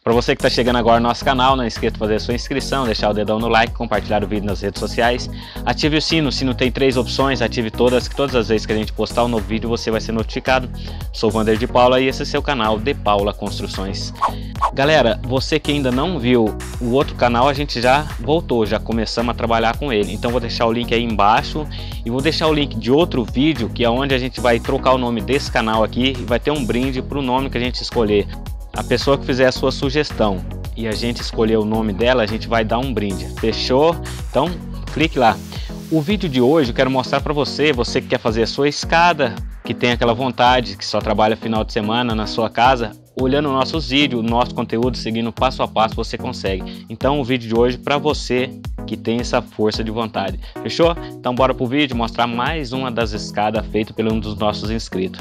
Para você que está chegando agora no nosso canal, não esqueça de fazer a sua inscrição, deixar o dedão no like, compartilhar o vídeo nas redes sociais, ative o sino. O sino tem 3 opções, ative todas, que todas as vezes que a gente postar um novo vídeo você vai ser notificado. Sou o Vander de Paula e esse é seu canal De Paula Construções. Galera, você que ainda não viu o outro canal, a gente já voltou, já começamos a trabalhar com ele. Então vou deixar o link aí embaixo e vou deixar o link de outro vídeo, que é onde a gente vai trocar o nome desse canal aqui e vai ter um brinde para o nome que a gente escolher. A pessoa que fizer a sua sugestão e a gente escolher o nome dela, a gente vai dar um brinde. Fechou? Então clique lá. O vídeo de hoje eu quero mostrar para você que quer fazer a sua escada, que tem aquela vontade, que só trabalha final de semana na sua casa, olhando nossos vídeos, nosso conteúdo, seguindo passo a passo, você consegue. Então o vídeo de hoje para você que tem essa força de vontade. Fechou? Então bora pro vídeo mostrar mais uma das escadas feita por um dos nossos inscritos.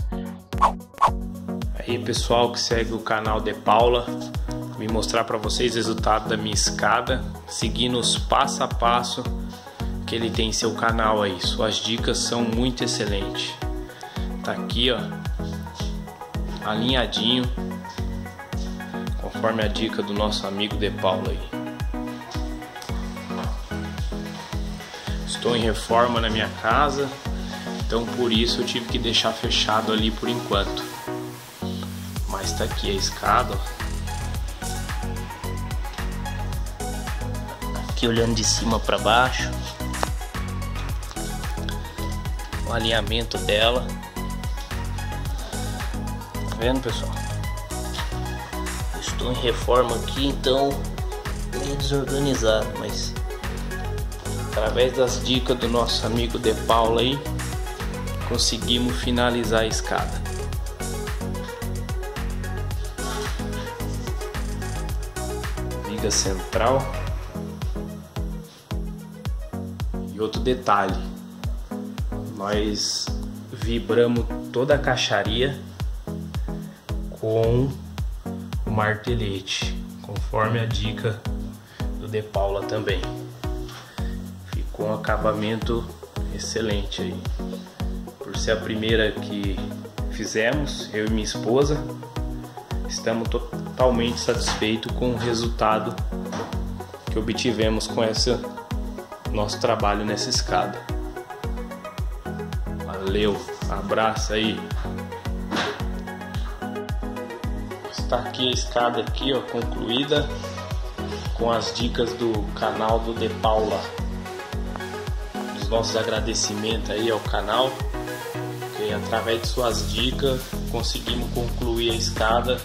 Aí pessoal que segue o canal De Paula, vim mostrar para vocês o resultado da minha escada, seguindo os passo a passo que ele tem em seu canal aí. Suas dicas são muito excelentes. Tá aqui ó, alinhadinho, conforme a dica do nosso amigo De Paula aí. Estou em reforma na minha casa, então por isso eu tive que deixar fechado ali por enquanto. Mas tá aqui a escada, ó. Aqui olhando de cima para baixo, o alinhamento dela. Tá vendo, pessoal? Estou em reforma aqui, então meio desorganizado, mas através das dicas do nosso amigo De Paula aí, conseguimos finalizar a escada. Viga central. E outro detalhe, nós vibramos toda a caixaria com o martelete, conforme a dica do De Paula também. Ficou um acabamento excelente aí. Por ser a primeira que fizemos, eu e minha esposa, estamos totalmente satisfeitos com o resultado que obtivemos com esse nosso trabalho nessa escada. Valeu, abraço aí. Está aqui a escada aqui, ó, concluída com as dicas do canal do De Paula. Os nossos agradecimentos aí ao canal, que através de suas dicas conseguimos concluir a escada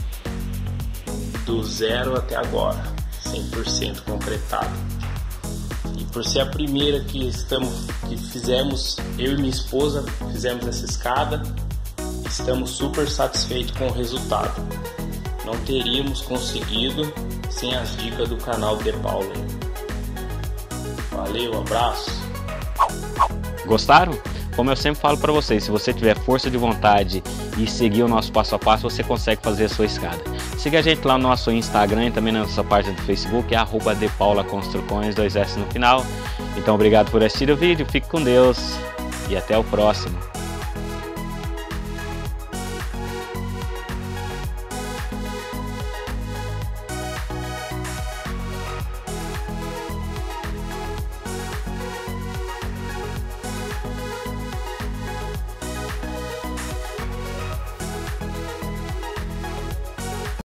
do zero até agora, 100% concretado. E por ser a primeira que fizemos, eu e minha esposa fizemos essa escada, estamos super satisfeitos com o resultado. Não teríamos conseguido sem as dicas do canal De Paula. Valeu, abraço. Gostaram? Como eu sempre falo para vocês, se você tiver força de vontade e seguir o nosso passo a passo, você consegue fazer a sua escada. Siga a gente lá no nosso Instagram e também na nossa página do Facebook, é @depaulaconstruções, 2S no final. Então obrigado por assistir o vídeo, fique com Deus e até o próximo.